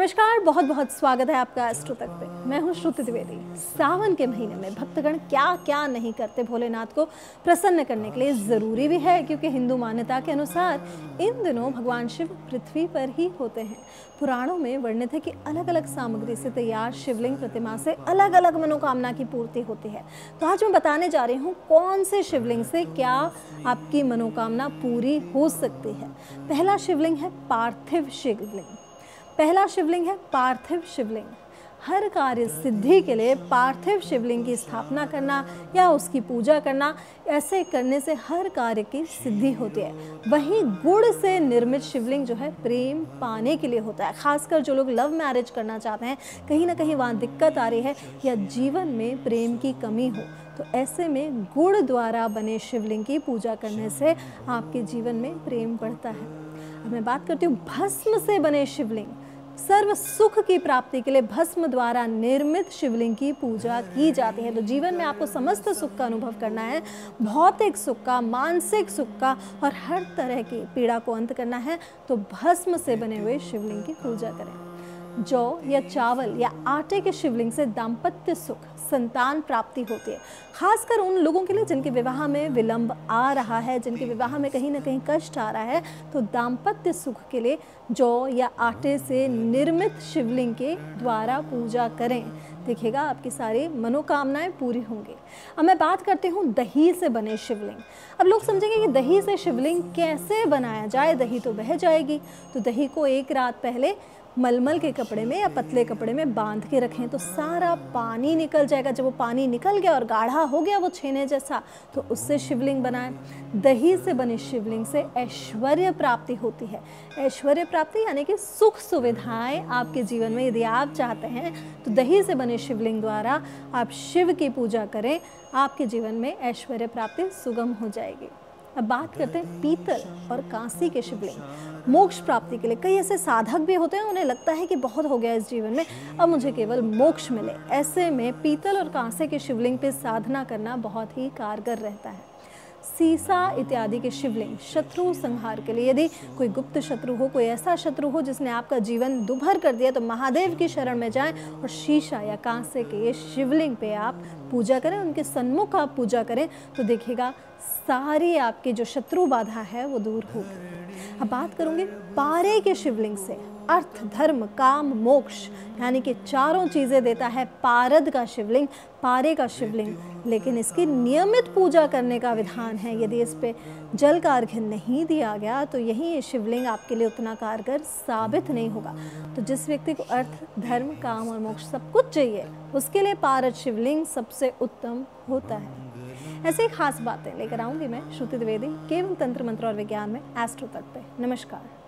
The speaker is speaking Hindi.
नमस्कार, बहुत बहुत स्वागत है आपका एस्ट्रो तक पे। मैं हूँ श्रुति द्विवेदी। सावन के महीने में भक्तगण क्या क्या नहीं करते भोलेनाथ को प्रसन्न करने के लिए। ज़रूरी भी है क्योंकि हिंदू मान्यता के अनुसार इन दिनों भगवान शिव पृथ्वी पर ही होते हैं। पुराणों में वर्णित है कि अलग अलग सामग्री से तैयार शिवलिंग प्रतिमा से अलग अलग मनोकामना की पूर्ति होती है। तो आज मैं बताने जा रही हूँ कौन से शिवलिंग से क्या आपकी मनोकामना पूरी हो सकती है। पहला शिवलिंग है पार्थिव शिवलिंग। पहला शिवलिंग है पार्थिव शिवलिंग। हर कार्य सिद्धि के लिए पार्थिव शिवलिंग की स्थापना करना या उसकी पूजा करना, ऐसे करने से हर कार्य की सिद्धि होती है। वहीं गुड़ से निर्मित शिवलिंग जो है प्रेम पाने के लिए होता है। खासकर जो लोग लव मैरिज करना चाहते हैं, कहीं ना कहीं वहाँ दिक्कत आ रही है या जीवन में प्रेम की कमी हो, तो ऐसे में गुड़ द्वारा बने शिवलिंग की पूजा करने से आपके जीवन में प्रेम बढ़ता है। अब मैं बात करती हूँ भस्म से बने शिवलिंग। सर्व सुख की प्राप्ति के लिए भस्म द्वारा निर्मित शिवलिंग की पूजा की जाती है। तो जीवन में आपको समस्त सुख का अनुभव करना है, भौतिक सुख का, मानसिक सुख का और हर तरह की पीड़ा को अंत करना है, तो भस्म से बने हुए शिवलिंग की पूजा करें। जौ या चावल या आटे के शिवलिंग से दाम्पत्य सुख, संतान प्राप्ति होती है। खासकर उन लोगों के लिए जिनके विवाह में विलंब आ रहा है, जिनके विवाह में कहीं ना कहीं कष्ट आ रहा है, तो दाम्पत्य सुख के लिए जौ या आटे से निर्मित शिवलिंग के द्वारा पूजा करें। देखिएगा आपकी सारी मनोकामनाएं पूरी होंगी। अब मैं बात करती हूँ दही से बने शिवलिंग। अब लोग समझेंगे कि दही से शिवलिंग कैसे बनाया जाए, दही तो बह जाएगी। तो दही को एक रात पहले मलमल के कपड़े में या पतले कपड़े में बांध के रखें, तो सारा पानी निकल जाएगा। जब वो पानी निकल गया और गाढ़ा हो गया वो छेने जैसा, तो उससे शिवलिंग बनाएं। दही से बने शिवलिंग से ऐश्वर्य प्राप्ति होती है। ऐश्वर्य प्राप्ति यानी कि सुख सुविधाएं आपके जीवन में यदि आप चाहते हैं, तो दही से बने शिवलिंग द्वारा आप शिव की पूजा करें, आपके जीवन में ऐश्वर्य प्राप्ति सुगम हो जाएगी। अब बात करते हैं पीतल और कांसी के शिवलिंग। मोक्ष प्राप्ति के लिए कई ऐसे साधक भी होते हैं, उन्हें लगता है कि बहुत हो गया इस जीवन में, अब मुझे केवल मोक्ष मिले। ऐसे में पीतल और कांसे के शिवलिंग पे साधना करना बहुत ही कारगर रहता है। सीसा इत्यादि के शिवलिंग शत्रु संहार के लिए, यदि कोई गुप्त शत्रु हो, कोई ऐसा शत्रु हो जिसने आपका जीवन दुभर कर दिया, तो महादेव की शरण में जाएं और शीशा या कांसे के ये शिवलिंग पे आप पूजा करें, उनके सन्मुख आप पूजा करें, तो देखिएगा सारी आपकी जो शत्रु बाधा है वो दूर होगी। अब बात करूंगी पारे के शिवलिंग से। अर्थ, धर्म, काम, मोक्ष यानी कि चारों चीज़ें देता है पारद का शिवलिंग, पारे का शिवलिंग। लेकिन इसकी नियमित पूजा करने का विधान है। यदि इस पे जल का अर्घ्य नहीं दिया गया, तो यही ये शिवलिंग आपके लिए उतना कारगर साबित नहीं होगा। तो जिस व्यक्ति को अर्थ, धर्म, काम और मोक्ष सब कुछ चाहिए, उसके लिए पारद शिवलिंग सबसे उत्तम होता है। ऐसे ही खास बातें लेकर आऊँगी मैं श्रुति द्विवेदी, केवल तंत्र मंत्र और विज्ञान में एस्ट्रो तक पे। नमस्कार।